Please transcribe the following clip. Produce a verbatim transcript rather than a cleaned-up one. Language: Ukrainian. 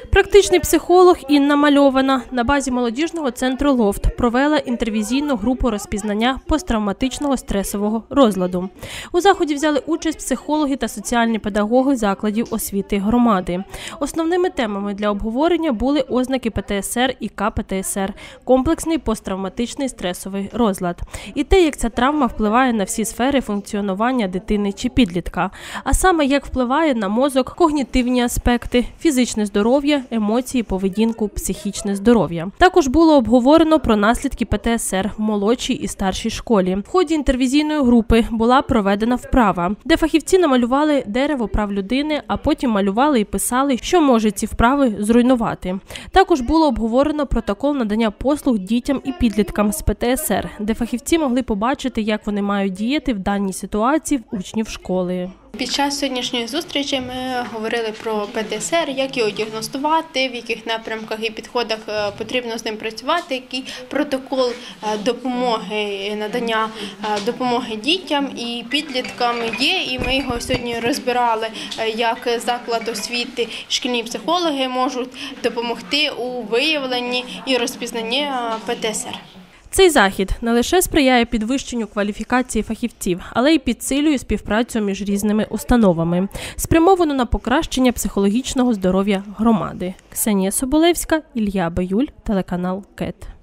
Практичний психолог Інна Мальована на базі молодіжного центру «Лофт» провела інтервізійну групу розпізнання посттравматичного стресового розладу. У заході взяли участь психологи та соціальні педагоги закладів освіти громади. Основними темами для обговорення були ознаки Пе Те Ес Ер і Ка Пе Те Ес Ер – комплексний посттравматичний стресовий розлад. І те, як ця травма впливає на всі сфери функціонування дитини чи підлітка. А саме, як впливає на мозок, когнітивні аспекти, фізичне здоров'я, емоції, поведінку, психічне здоров'я. Також було обговорено про наслідки Пе Те Ес Ер в молодшій і старшій школі. В ході інтервізійної групи була проведена вправа, де фахівці намалювали дерево прав людини, а потім малювали і писали, що може ці вправи зруйнувати. Також було обговорено протокол надання послуг дітям і підліткам з Пе Те Ес Ер, де фахівці могли побачити, як вони мають діяти в даній ситуації в учнів школи. Під час сьогоднішньої зустрічі ми говорили про Пе Те Ес Ер, як його діагностувати, в яких напрямках і підходах потрібно з ним працювати, який протокол допомоги, надання допомоги дітям і підліткам є. І ми його сьогодні розбирали, як заклад освіти, шкільні психологи можуть допомогти у виявленні і розпізнанні Пе Те Ес Ер. Цей захід не лише сприяє підвищенню кваліфікації фахівців, але й підсилює співпрацю між різними установами, спрямовано на покращення психологічного здоров'я громади. Ксенія Соболевська, Ілля Баюль, телеканал КЕТ.